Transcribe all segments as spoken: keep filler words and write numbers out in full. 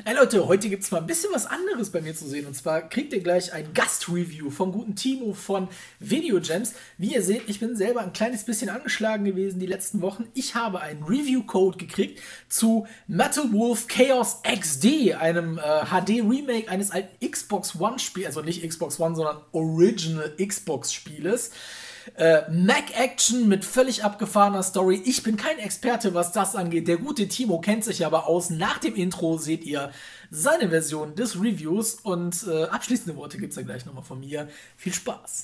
Hey Leute, heute gibt es mal ein bisschen was anderes bei mir zu sehen. Und zwar kriegt ihr gleich ein Gast-Review vom guten Timo von Videogems. Wie ihr seht, ich bin selber ein kleines bisschen angeschlagen gewesen die letzten Wochen. Ich habe einen Review-Code gekriegt zu Metal Wolf Chaos X D, einem äh, H D-Remake eines alten Xbox One-Spiels, also nicht Xbox One, sondern Original Xbox-Spieles. Äh, Mac-Action mit völlig abgefahrener Story. Ich bin kein Experte, was das angeht. Der gute Timo kennt sich aber aus. Nach dem Intro seht ihr seine Version des Reviews. Und äh, abschließende Worte gibt es ja gleich nochmal von mir. Viel Spaß!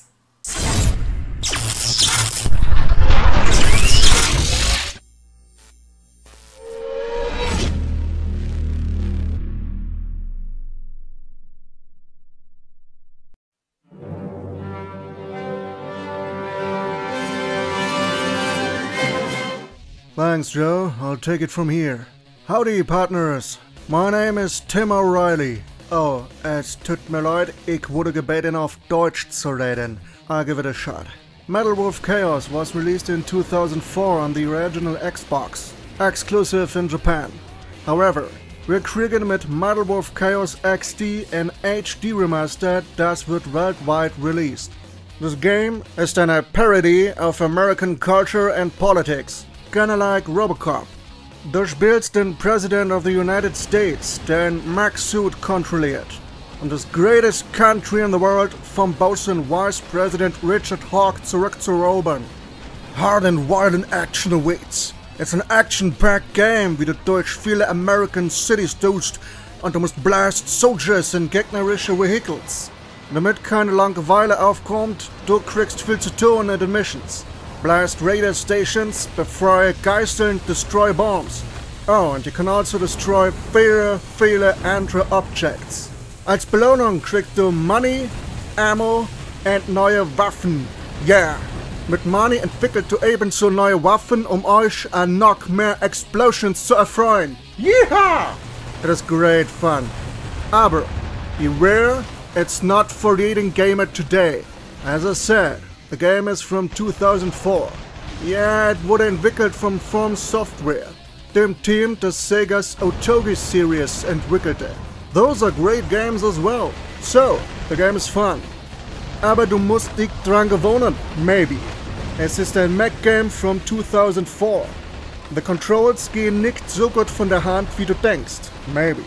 Thanks, Joe. I'll take it from here. Howdy, partners. My name is Tim O'Reilly. Oh, es tut mir leid, ich wurde gebeten auf Deutsch zu reden. I'll give it a shot. Metal Wolf Chaos was released in two thousand four on the original Xbox, exclusive in Japan. However, wir kriegen mit Metal Wolf Chaos X D ein H D Remaster, das wird weltweit released. This game ist eine Parody of American culture and politics. Kinda like Robocop. Du spielst den President of the United States, der ein Mac-Suit kontrolliert. Und das greatest country in the world vom Bosun Vice President Richard Hawke zurückzuerobern. Hard and violent action awaits. It's an action-packed game, wie du durch viele American cities tust und du musst blast soldiers in gegnerische Vehicles. Damit keine Langeweile aufkommt, du kriegst viel zu tun in den Missions. Blast radar stations, befreie Geiseln, destroy bombs. Oh, and you can also destroy viele, viele andere objects. Als Belohnung kriegst du Money, Ammo und neue Waffen. Yeah! Mit Money entwickelt du ebenso neue Waffen, um euch an noch mehr Explosions zu erfreuen. Yeehaw! It is great fun. Aber, beware, it's not for the eating gamer today. As I said, the game is from two thousand four. Yeah, it wurde entwickelt von From Software, dem Team das Sega's Otogi Series entwickelte. Those are great games as well. So, the game is fun. Aber du musst dich dran gewöhnen, maybe. Es ist ein Mac-Game from two thousand four. The controls gehen nicht so gut von der Hand, wie du denkst, maybe.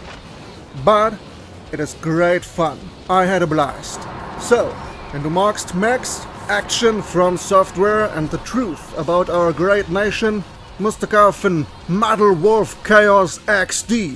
But, it is great fun. I had a blast. So, wenn du magst Macs, Action from Software and the truth about our great nation, musst du kaufen Metal Wolf Chaos X D.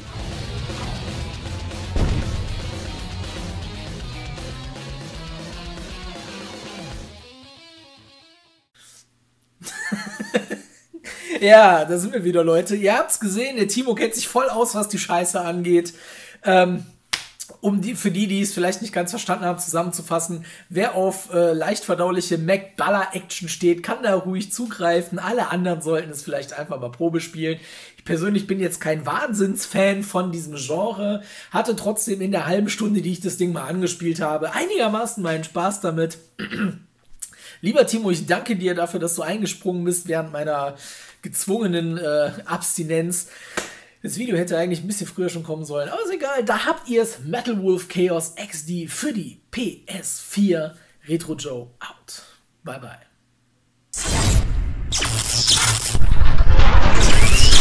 Ja, da sind wir wieder, Leute. Ihr habt's gesehen, der Timo kennt sich voll aus, was die Scheiße angeht. Ähm... Um die, für die, die es vielleicht nicht ganz verstanden haben, zusammenzufassen, wer auf äh, leicht verdauliche Mac-Baller-Action steht, kann da ruhig zugreifen. Alle anderen sollten es vielleicht einfach mal Probe spielen. Ich persönlich bin jetzt kein Wahnsinnsfan von diesem Genre, hatte trotzdem in der halben Stunde, die ich das Ding mal angespielt habe, einigermaßen meinen Spaß damit. Lieber Timo, ich danke dir dafür, dass du eingesprungen bist während meiner gezwungenen äh, Abstinenz. Das Video hätte eigentlich ein bisschen früher schon kommen sollen, aber ist egal. Da habt ihr es. Metal Wolf Chaos X D für die P S vier. Retro Joe out. Bye, bye.